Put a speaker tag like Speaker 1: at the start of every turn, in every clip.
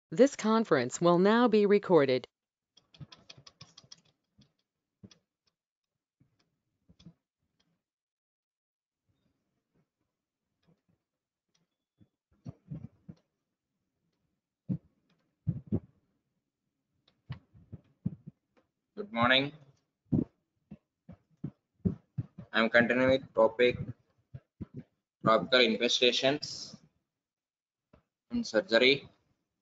Speaker 1: This conference will now be recorded.
Speaker 2: Good morning. I am continuing with topic tropical infestations in surgery.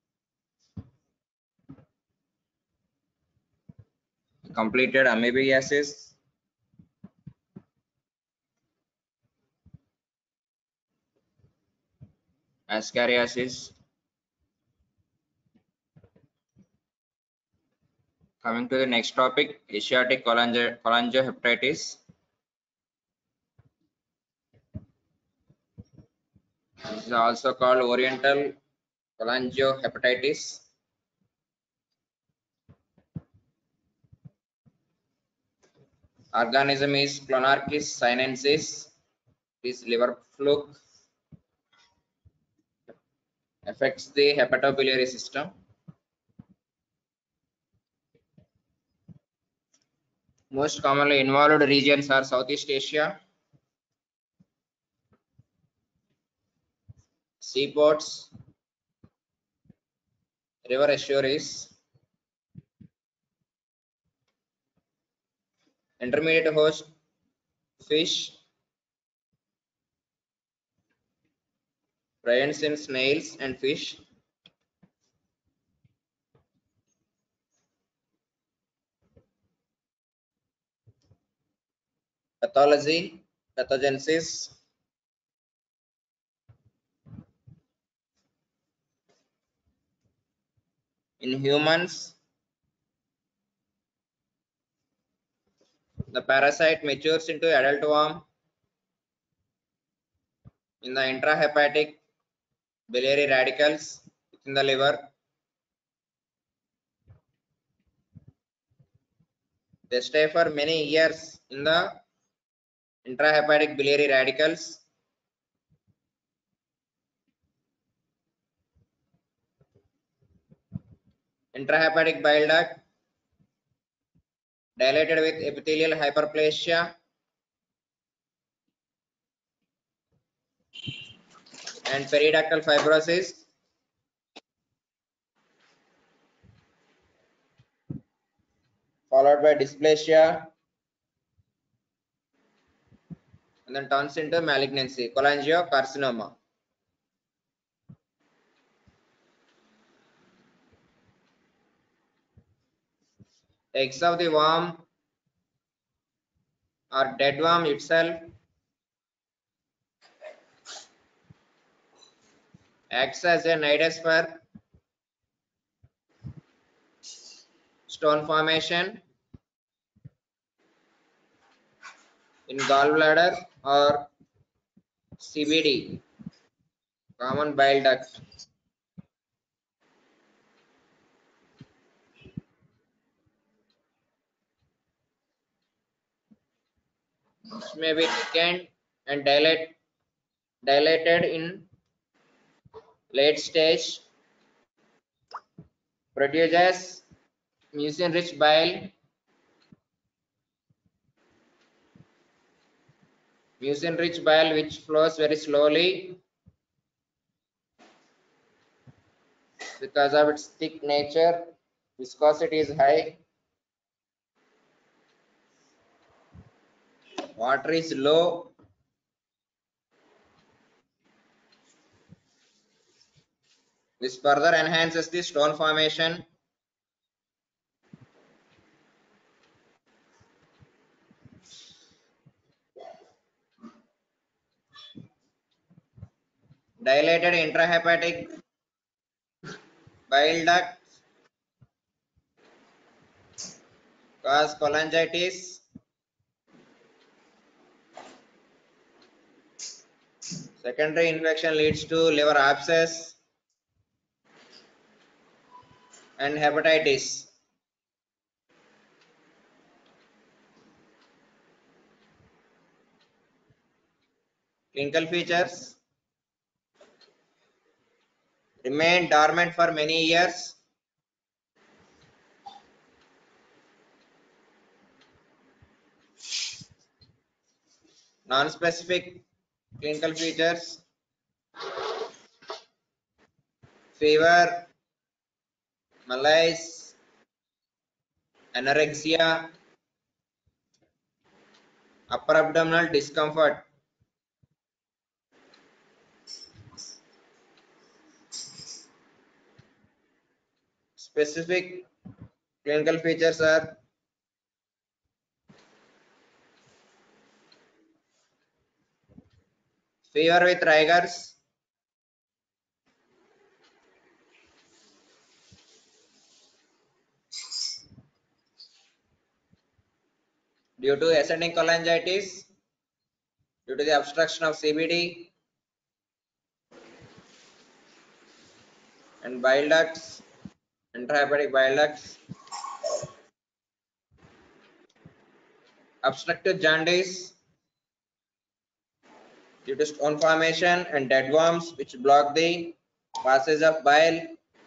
Speaker 2: Completed amoebiasis, ascariasis. Coming to the next topic, Asiatic cholangiohepatitis. This is also called Oriental cholangiohepatitis. Organism is Clonarchus sinensis. It is liver fluke. Affects the hepatobiliary system. Most commonly involved regions are Southeast Asia, seaports, river estuaries, intermediate host fish, presents in snails and fish, pathology, pathogenesis, in humans, the parasite matures into adult worm in the intrahepatic biliary radicals within the liver. They stay for many years in the intrahepatic biliary radicals. Intrahepatic bile duct dilated with epithelial hyperplasia and periductal fibrosis, followed by dysplasia, and then turns into malignancy, cholangiocarcinoma. Eggs of the worm or dead worm itself acts as a nidus for stone formation in gallbladder or CBD, common bile duct. This may be thickened and dilated in late stage, produces mucin-rich bile. Mucin-rich bile which flows very slowly because of its thick nature. Viscosity is high. Water is low. This further enhances the stone formation. Dilated intrahepatic bile duct cause cholangitis. Secondary infection leads to liver abscess and hepatitis. Clinical features: remain dormant for many years. Non-specific clinical features: fever, malaise, anorexia, upper abdominal discomfort. Specific clinical features are fever with rigors, due to ascending cholangitis, due to the obstruction of CBD and bile ducts, intrahepatic bile ducts, obstructive jaundice due to stone formation and dead worms which block the passage of bile,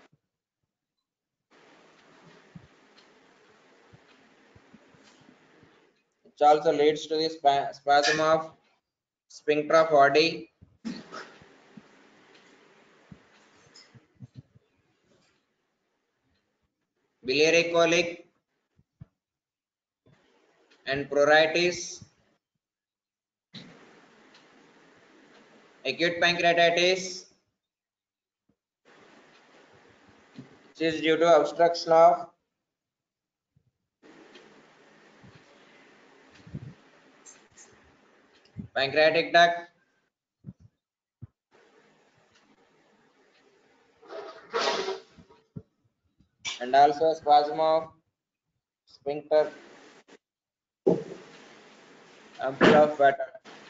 Speaker 2: which also leads to the spasm of sphincter of body, biliary colic and pruritus, acute pancreatitis, which is due to obstruction of pancreatic duct, and also spasm of sphincter ampulla of Vater.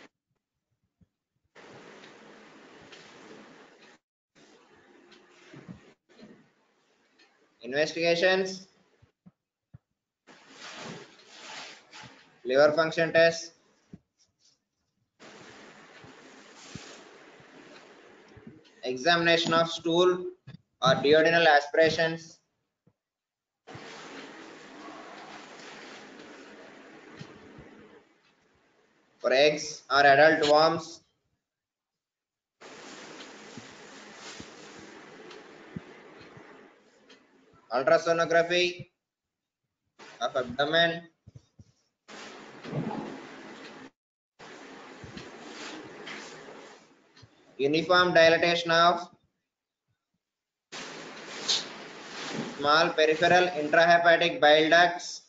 Speaker 2: Investigations: liver function test, examination of stool or duodenal aspirations, for eggs or adult worms, ultrasonography of abdomen, uniform dilatation of small peripheral intrahepatic bile ducts,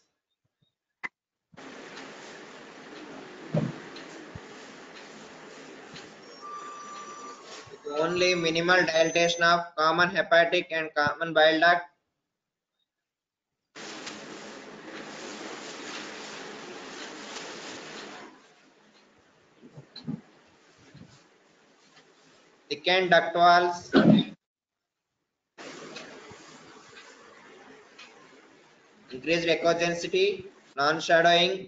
Speaker 2: with only minimal dilatation of common hepatic and common bile duct, thickened duct walls, increased echogenic, non-shadowing,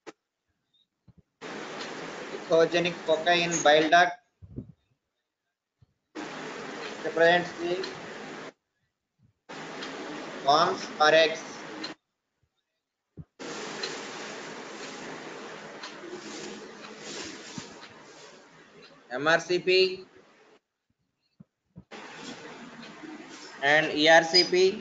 Speaker 2: echogenic foci in bile duct, represents the worms or eggs. MRCP and ERCP,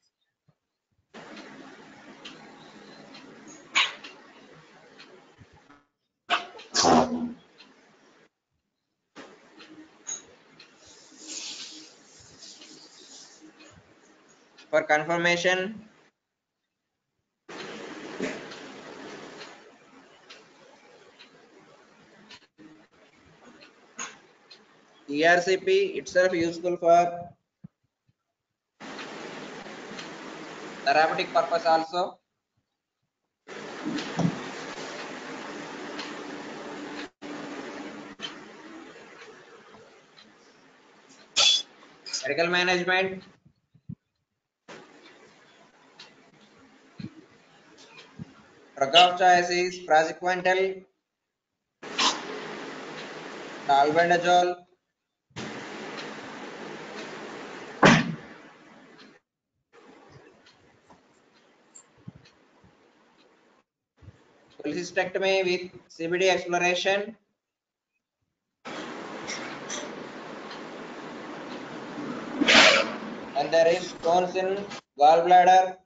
Speaker 2: for confirmation, ERCP itself useful for therapeutic purpose also. Medical management, drug of choice is praziquantel, albendazole, cholecystectomy with CBD exploration. And there is stones in gallbladder.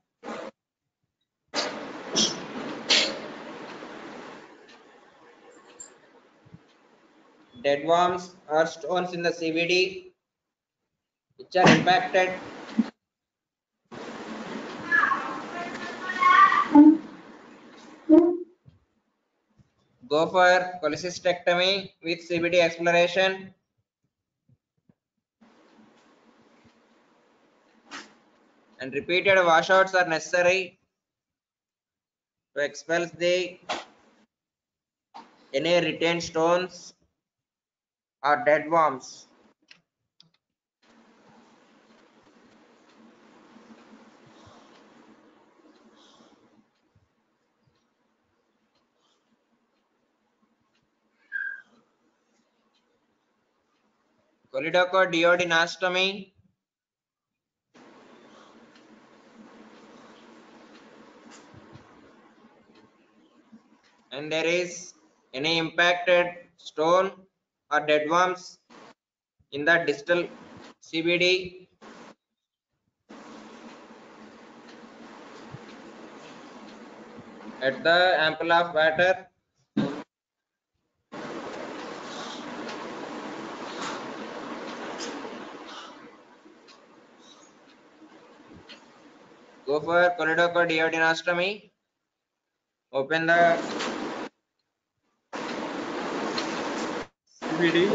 Speaker 2: Dead worms or stones in the CBD which are impacted. Go for cholecystectomy with CBD exploration. And repeated washouts are necessary to expel the any retained stones or dead worms. Choledochoduodenostomy. And there is any impacted stone or dead worms in the distal CBD. At the ample of water. Go for choledochoduodenostomy. Open the CBD.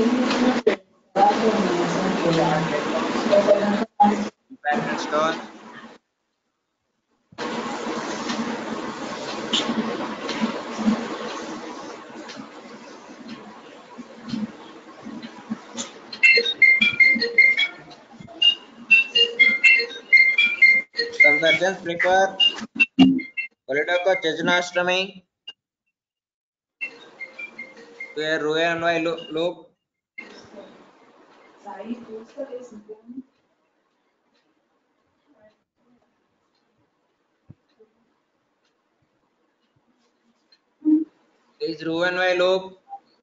Speaker 2: These are dead worms, impacted stones. Some surgeons prefer choledochoduodenostomy to a Roux-en-Y loop. This Roux-en-Y loop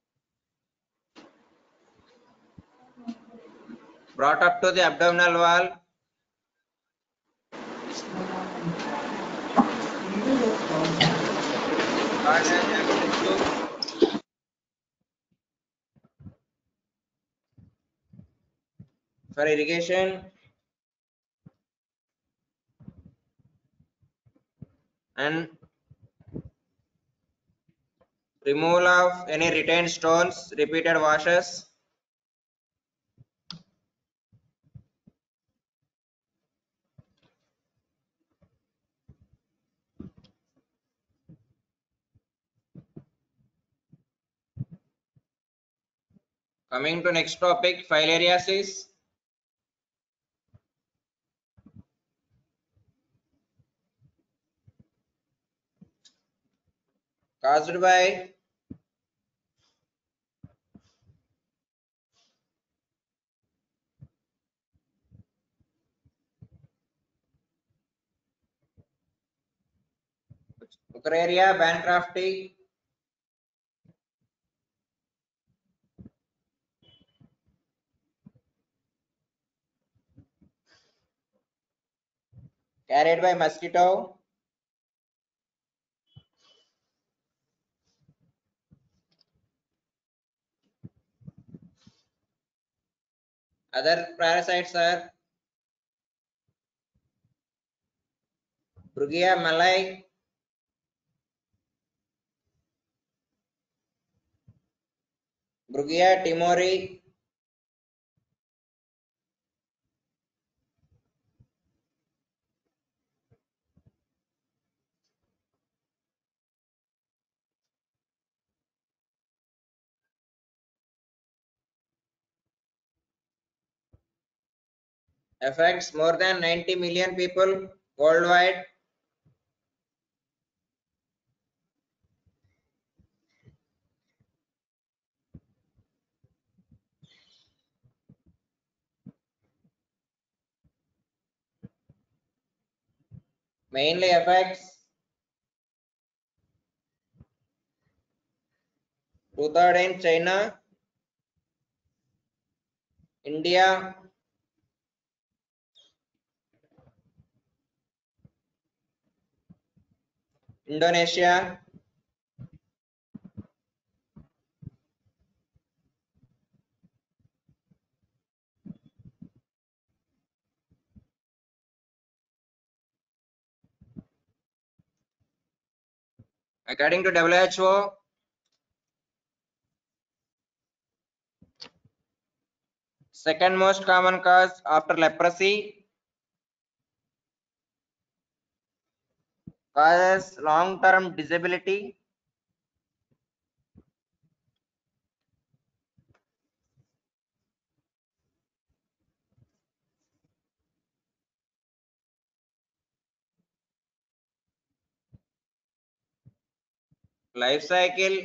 Speaker 2: brought up to the abdominal wall. Called as Amelis loop. For irrigation and removal of any retained stones, repeated washes. Coming to next topic, filariasis. Caused by Bucraria bancrofti. Carried by mosquito. Other parasites are Brugia malai, Brugia timori, affects more than 90 million people worldwide. Mainly affects 2/3 in China, India, Indonesia, according to WHO, second most common cause after leprosy causes long-term disability, life cycle,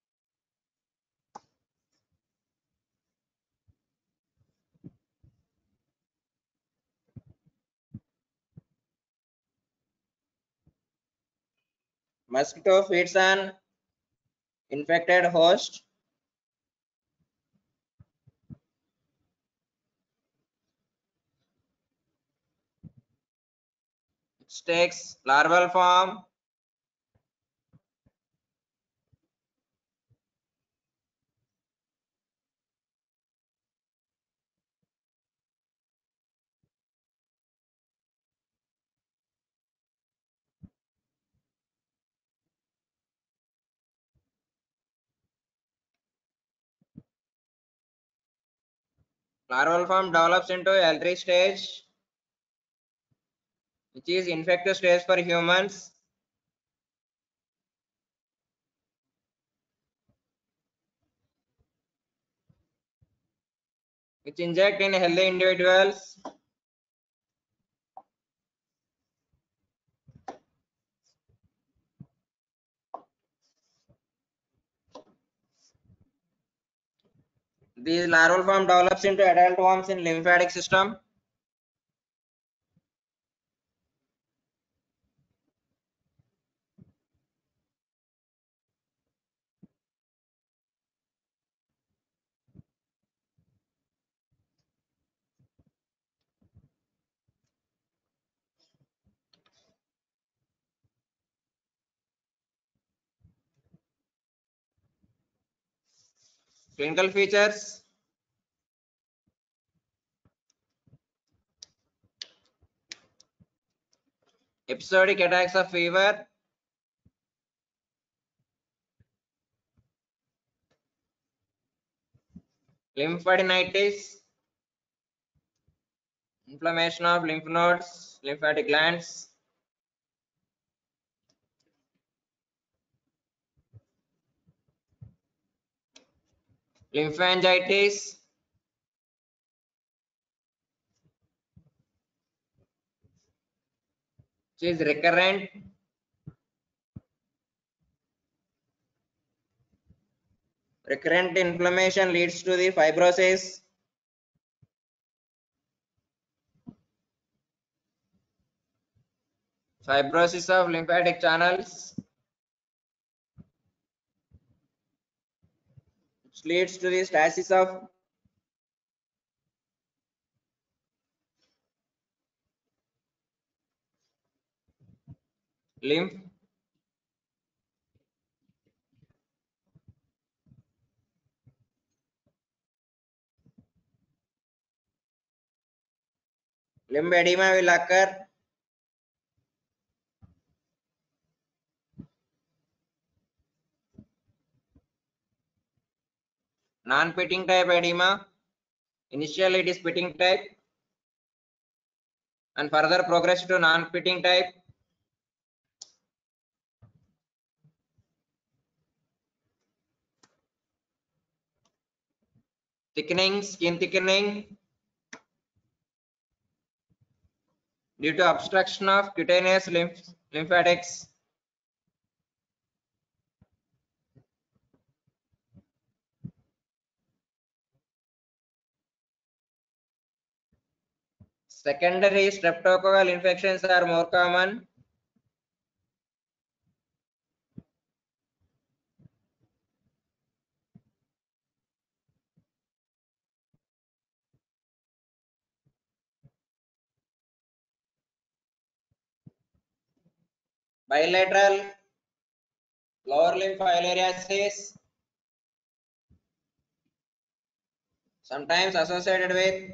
Speaker 2: mosquito feeds on infected host, it takes larval form, larval form develops into L3 stage, which is infective stage for humans. Which inject in healthy individuals. These larval form develops into adult worms in lymphatic system. Clinical features. Episodic attacks of fever. Lymphadenitis. Inflammation of lymph nodes, lymphatic glands. Lymphangitis. Which is recurrent. Recurrent inflammation leads to the fibrosis. Fibrosis of lymphatic channels, which leads to the stasis of lymph. Lymphedema will occur. Non-pitting type edema. Initially it is pitting type and further progress to non-pitting type. Thickening, skin thickening due to obstruction of cutaneous lymphatics. Secondary streptococcal infections are more common. Bilateral lower limb filariasis, sometimes associated with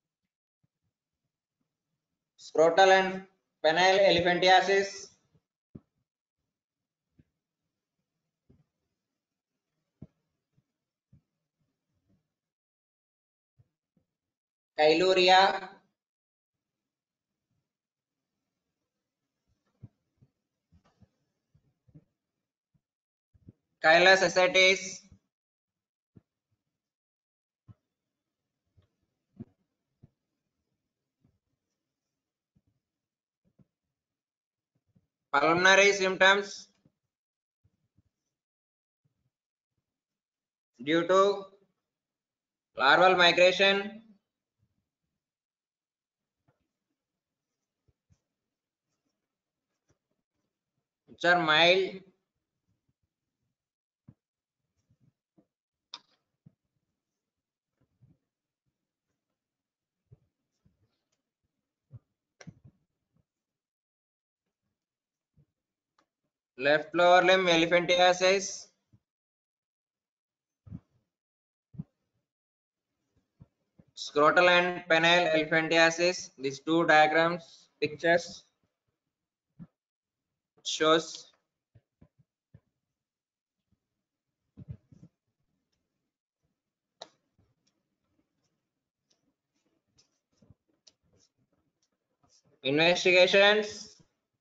Speaker 2: scrotal and penile elephantiasis. Chyluria, chylous ascites, pulmonary symptoms due to larval migration, which are mild. Left lower limb elephantiasis, scrotal and penile elephantiasis. These two diagrams, pictures shows investigations.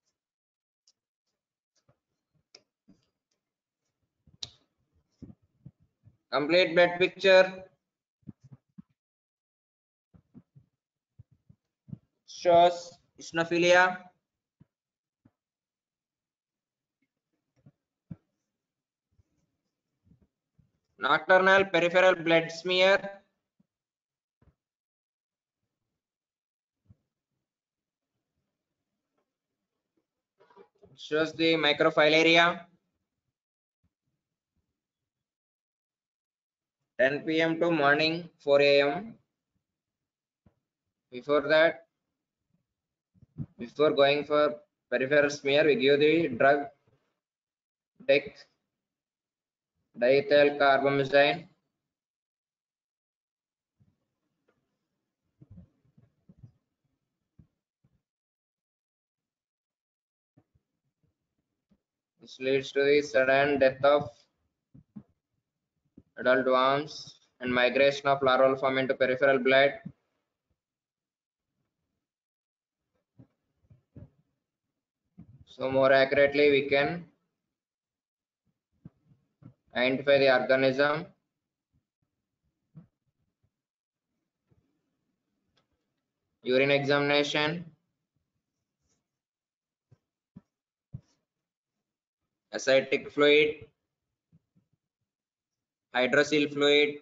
Speaker 2: Complete blood picture shows eosinophilia. Nocturnal peripheral blood smear shows the microfilaria. 10 p.m. to morning 4 a.m. Before that, before going for peripheral smear, we give the drug diethyl carbamazine. This leads to the sudden death of adult worms and migration of larval form into peripheral blood. So more accurately, we can identify the organism. Urine examination, ascitic fluid, hydrocele fluid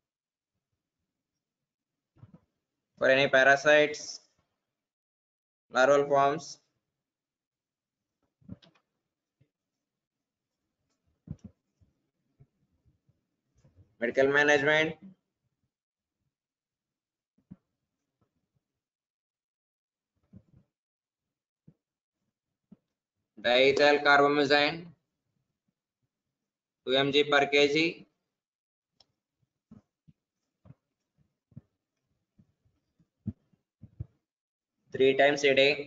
Speaker 2: for any parasites, larval forms. Medical management, diethyl carbamazine 2 mg per kg, three times a day.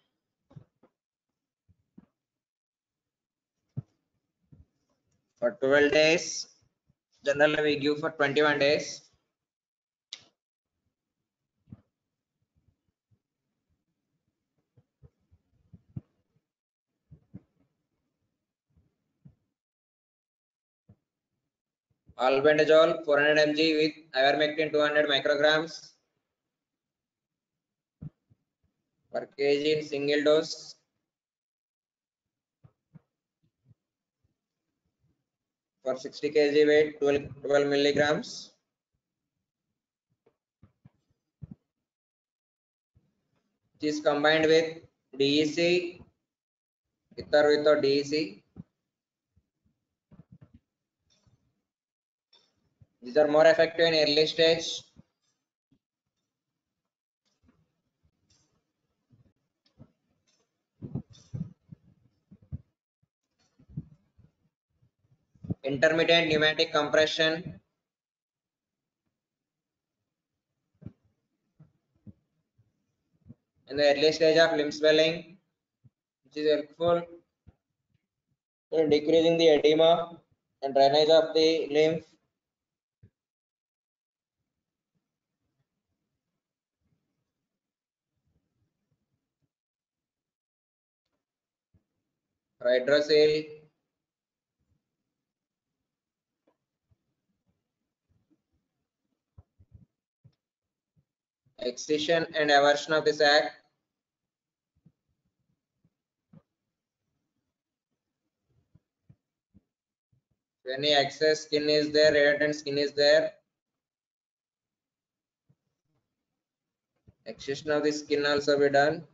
Speaker 2: For 12 days. Generally, we give for 21 days. Albendazole 400 mg with ivermectin 200 micrograms per kg in single dose. For 60 kg weight, 12 milligrams. It is combined with DEC, with or without DEC. These are more effective in early stage. intermittent pneumatic compression, in the early stage of limb swelling, which is helpful in decreasing the edema and drainage of the lymph. Hydrocele, excision and eversion of the sac, when any excess skin is there, redundant skin is there, excision of the skin also be done.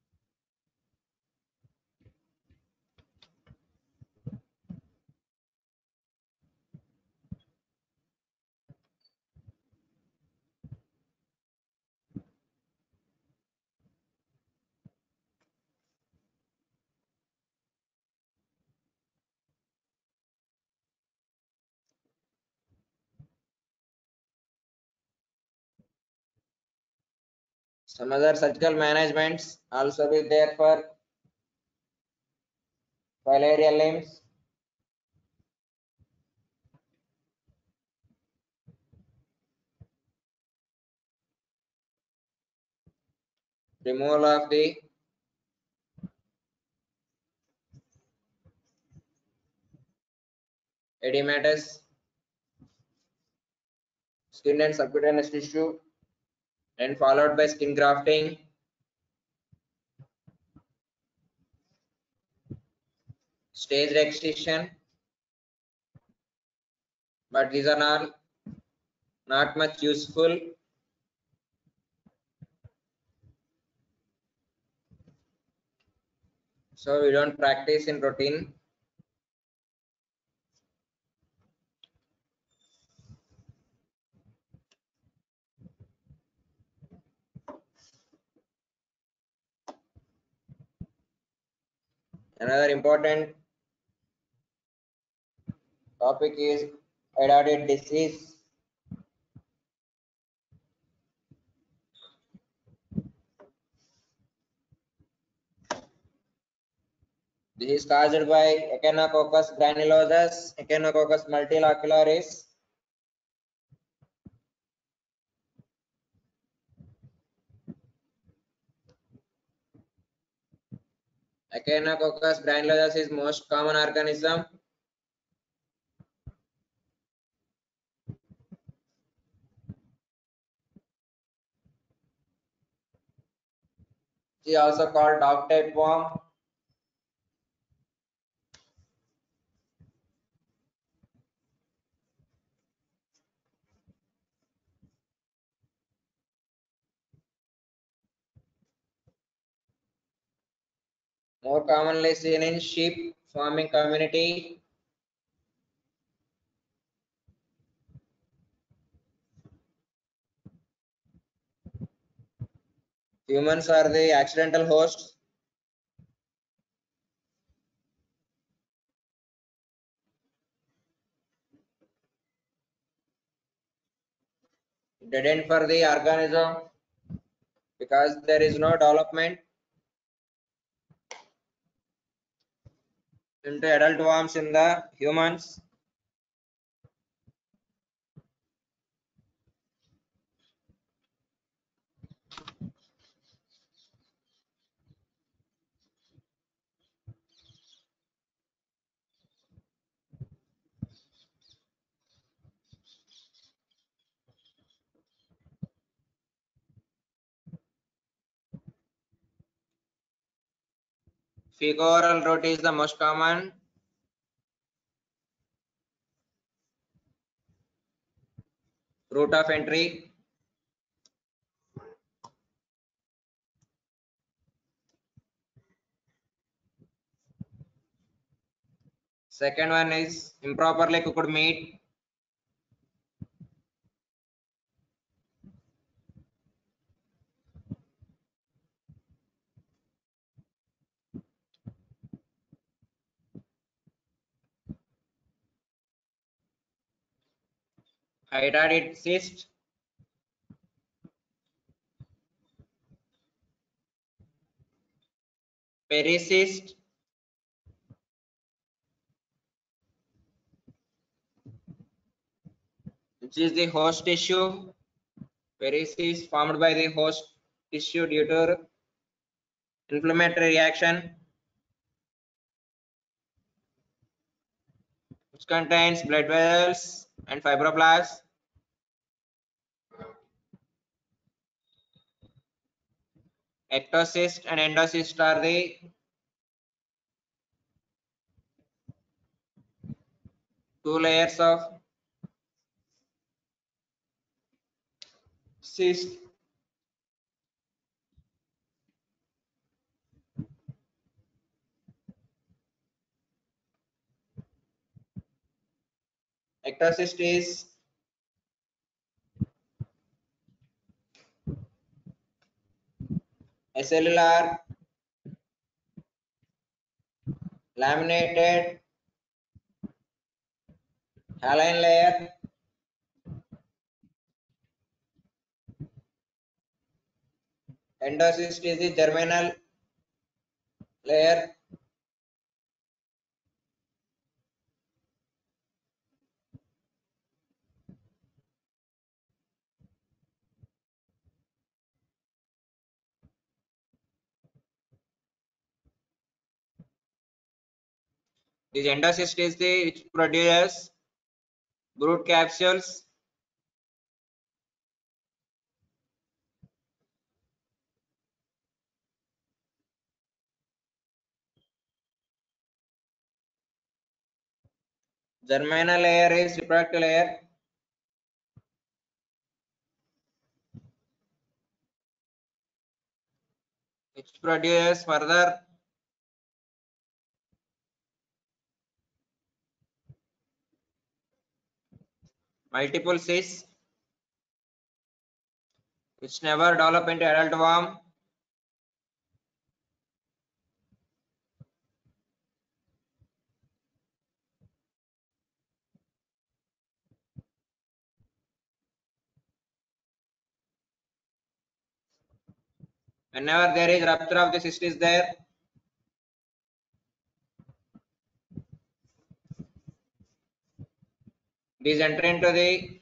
Speaker 2: Some other surgical managements also be there for filarial limbs. Removal of the edematous skin and subcutaneous tissue, and followed by skin grafting, staged excision, but these are not much useful. So we don't practice in routine. Another important topic is Aidardi disease. This is caused by Echinococcus granulosus, Echinococcus multilocularis. Echinococcus granulosus is most common organism. It is also called dog tapeworm. More commonly seen in sheep farming community. Humans are the accidental hosts. Dead end for the organism because there is no development into adult worms in the humans. Fecal route is the most common. Route of entry. Second one is improperly cooked meat. hydatid cyst, pericyst, which is the host tissue. Pericyst formed by the host tissue due to inflammatory reaction, which contains blood vessels and fibroblasts. Ectocyst and endocyst are the two layers of cyst. Ectocyst is acellular laminated hyaline layer. Endocyst is the germinal layer. This endocyst is the which produces brood capsules. Germinal layer is reproductive layer. Which produces further multiple cysts which never develop into adult worm. Whenever there is rupture of the cyst is there, these enter into the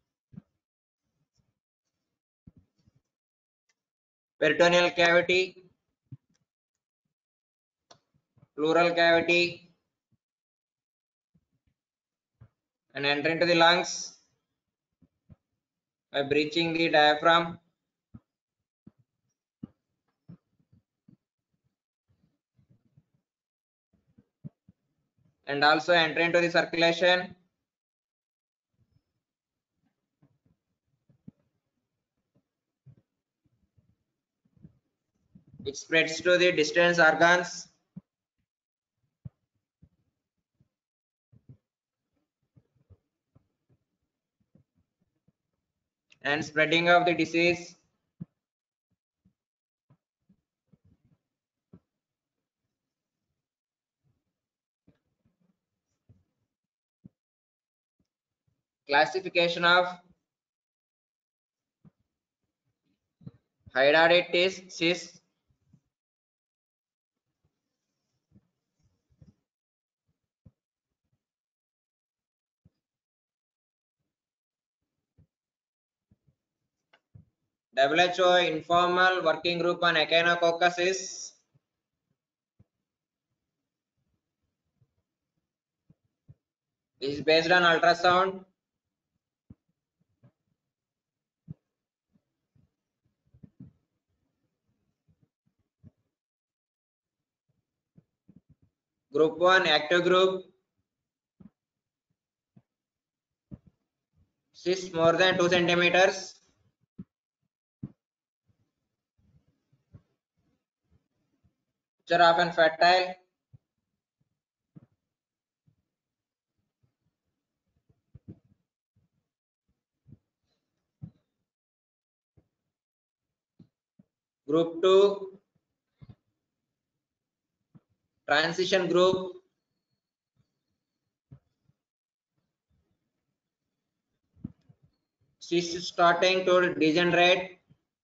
Speaker 2: peritoneal cavity, pleural cavity, and enter into the lungs by breaching the diaphragm. And also enter into the circulation. It spreads to the distant organs. And spreading of the disease. Classification of hydatid cysts. WHO informal working group on echinococcus is based on ultrasound. Group 1 active group, cysts more than 2 centimeters. Which are often fertile. Group 2 transition group, She's starting to degenerate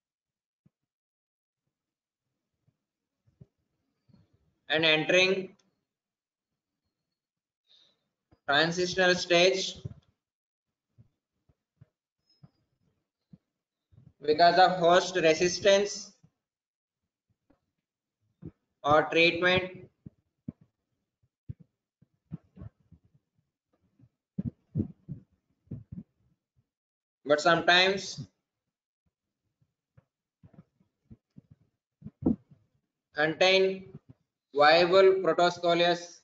Speaker 2: and entering transitional stage because of host resistance or treatment. But sometimes contain viable protoscolius.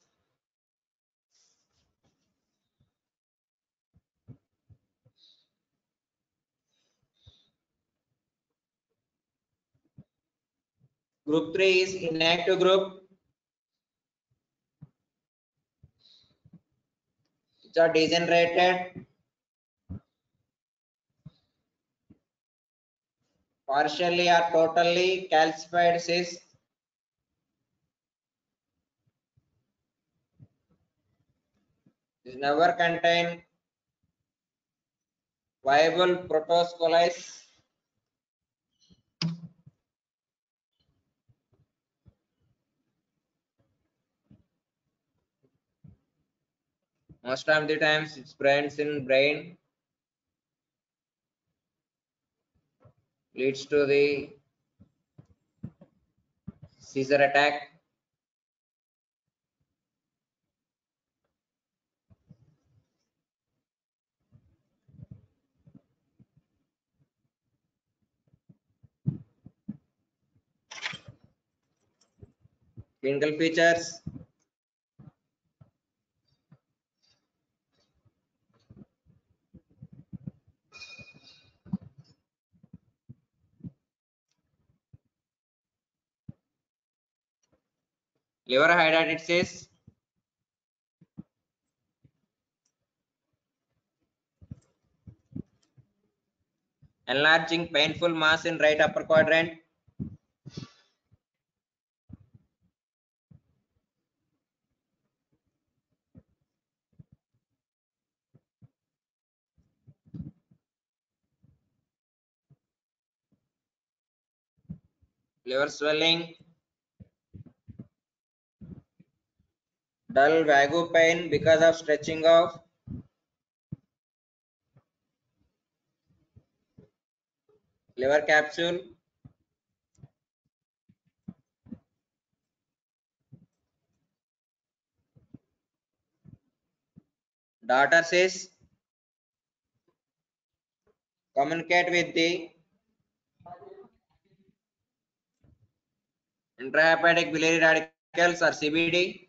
Speaker 2: Group 3 is inactive group, which are degenerated partially or totally calcified cysts. This never contain viable protoscolies. Most of the times it spreads in brain, leads to the seizure attack. Clinical features: liver hydatitis, enlarging painful mass in right upper quadrant, liver swelling, dull vagus pain because of stretching of liver capsule, daughter says communicate with the intrahepatic biliary radicals or CBD.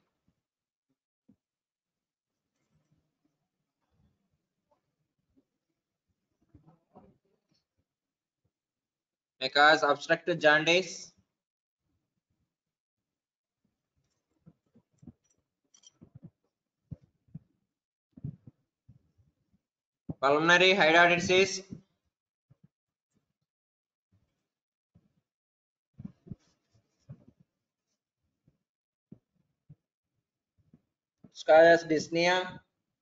Speaker 2: May cause obstructive jaundice, pulmonary hydatitis, causes dyspnea,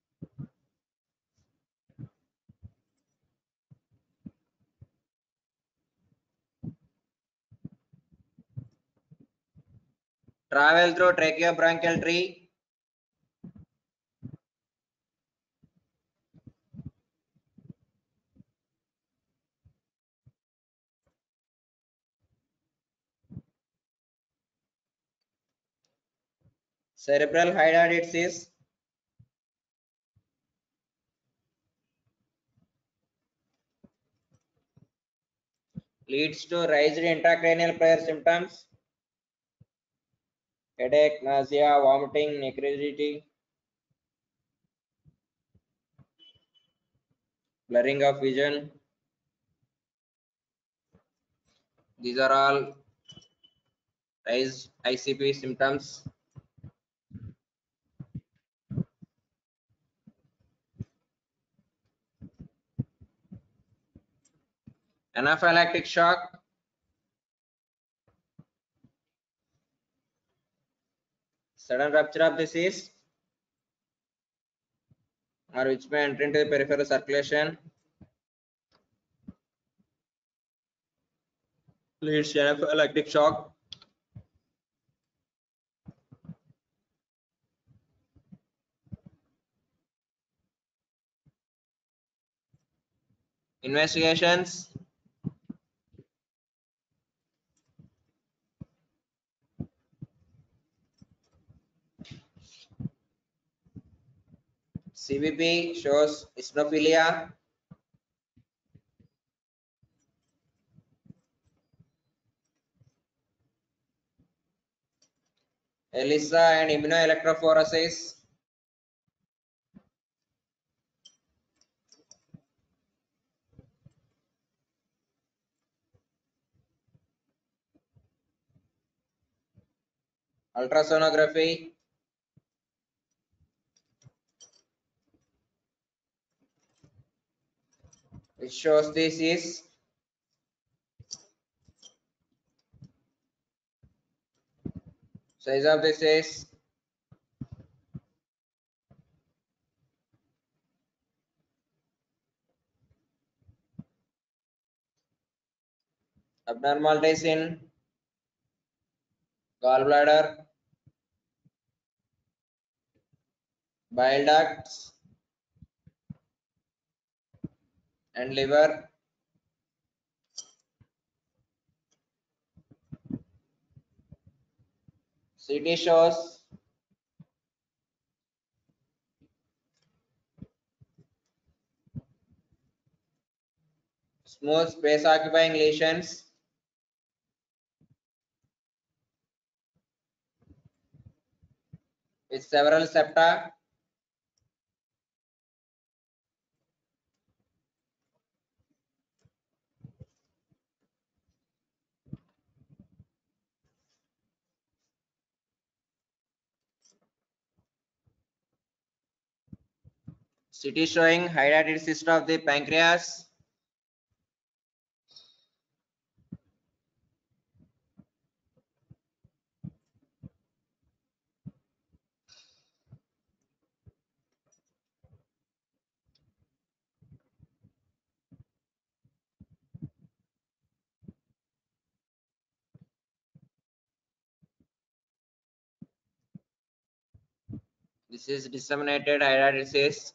Speaker 2: travel through tracheobronchial tree, cerebral hydatitis, leads to raised intracranial pressure symptoms, headache, nausea, vomiting, necrosis, blurring of vision. These are all raised ICP symptoms. Anaphylactic shock, sudden rupture of the cyst, or which may enter into the peripheral circulation, leads to anaphylactic shock. Investigations. CBP shows eosinophilia. ELISA and immunoelectrophoresis. Ultrasonography. Which shows this is size of this is abnormalities in gallbladder, bile ducts, and liver. CT shows smooth space occupying lesions with several septa. CT showing hydrated cyst of the pancreas. This is disseminated hydrated cyst.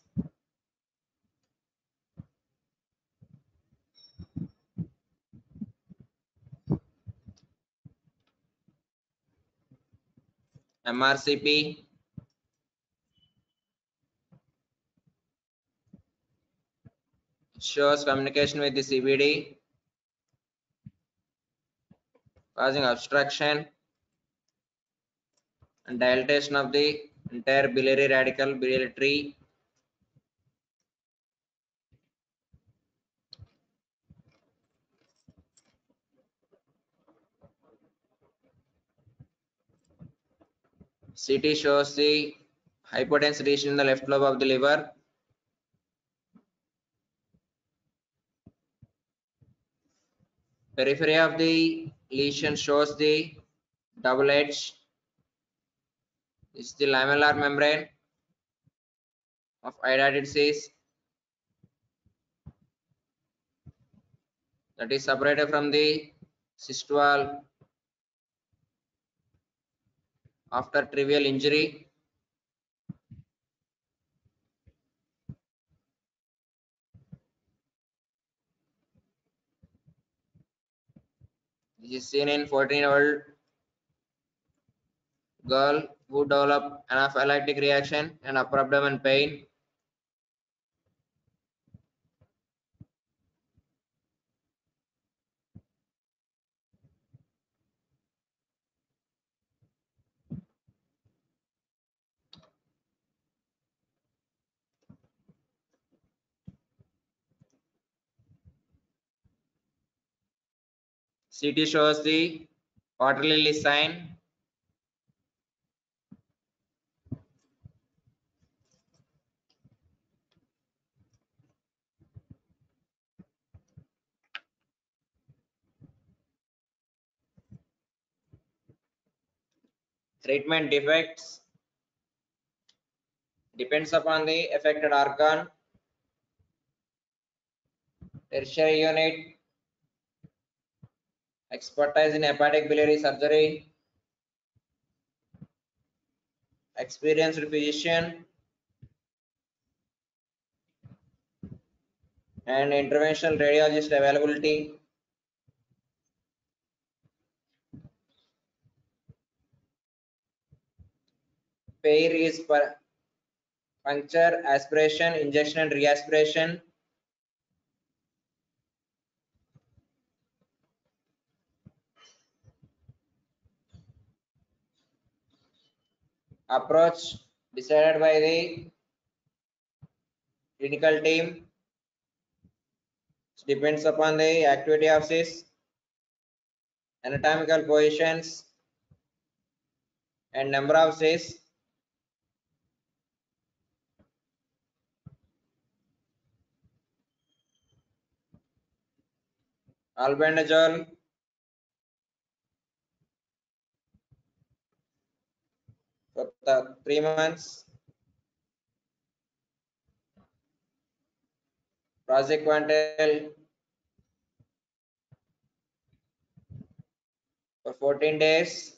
Speaker 2: MRCP. It shows communication with the CBD causing obstruction and dilatation of the entire biliary radical biliary tree. CT shows the hypotensive lesion in the left lobe of the liver. Periphery of the lesion shows the double edge. This is the lamellar membrane of hydrated cyst that is separated from the cyst wall after trivial injury. This is seen in 14-year-old girl who developed anaphylactic reaction and upper abdomen pain. CT shows the water lily sign. Treatment defects depends upon the affected organ. Tertiary unit expertise in hepatic biliary surgery, experienced physician, and interventional radiologist availability. Pair is puncture, aspiration, injection and reaspiration. Approach decided by the clinical team. It depends upon the activity of cyst, anatomical positions, and number of cysts. Albendazole for 3 months. Praziquantel for 14 days.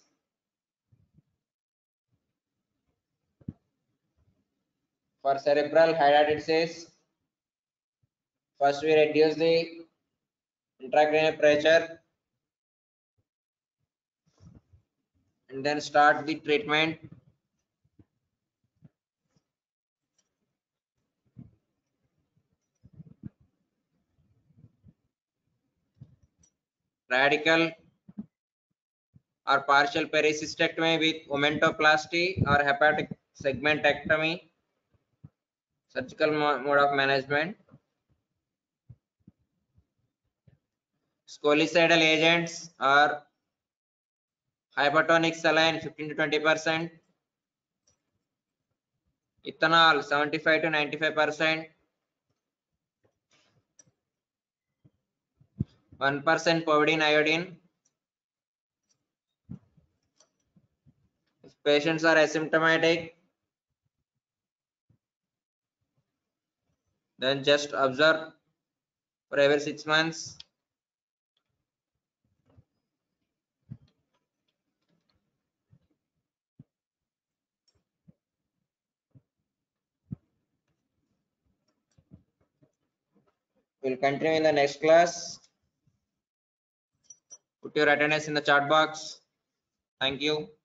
Speaker 2: For cerebral hydatiditis, first we reduce the intracranial pressure and then start the treatment. Radical or partial pericystectomy with omentoplasty or hepatic segmentectomy, surgical mode of management. Scolicidal agents are hypertonic saline 15 to 20%, ethanol 75 to 95%, 1% povidone iodine. If patients are asymptomatic, then just observe for every 6 months. We'll continue in the next class. Put your attendance in the chat box. Thank you.